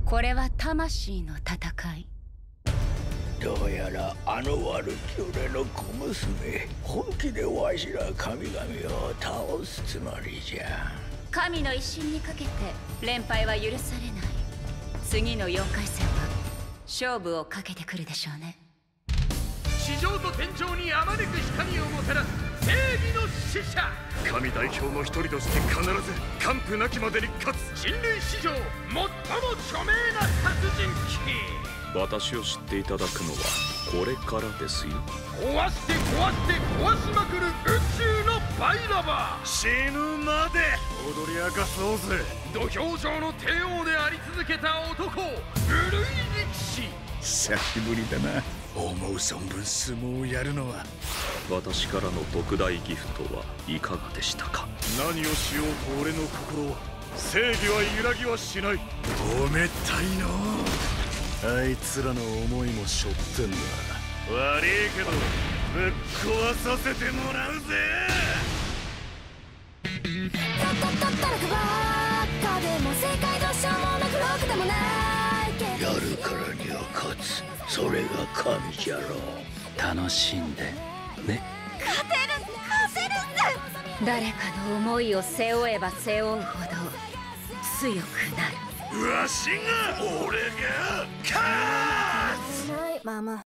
これは魂の戦い。 どうやらあの悪き俺の小娘、本気でわしら神々を倒すつもりじゃ。 神の威信にかけて連敗は許されない。次の4回戦は勝負をかけてくるでしょうね。 地上と天井にあまねく光をもたらす正義の使者、神代表の一人として必ず完膚なきまでに勝つ人類史上最も著名な殺人鬼。 私を知っていただくのはこれからですよ。 壊して壊して壊しまくる宇宙のバイラバー、 死ぬまで踊り明かそうぜ。 土俵上の帝王であり続けた男、無類力士。 久しぶりだな。思う存分相撲をやるのは。私からの特大ギフトはいかがでしたか。何をしようと俺の心は、正義は揺らぎはしない。おめたいの。あいつらの思いも背負ってんだ。悪いけどぶっ壊させてもらうぜ。 たったらくばっかでも正解どうしようもなくロックでもないけど、 やるからには勝つ、それが神じゃろう。 楽しんでね。 勝てるって誰かの思いを背負えば背負うほど強くなる。 わしが俺が勝つ。 ないママ。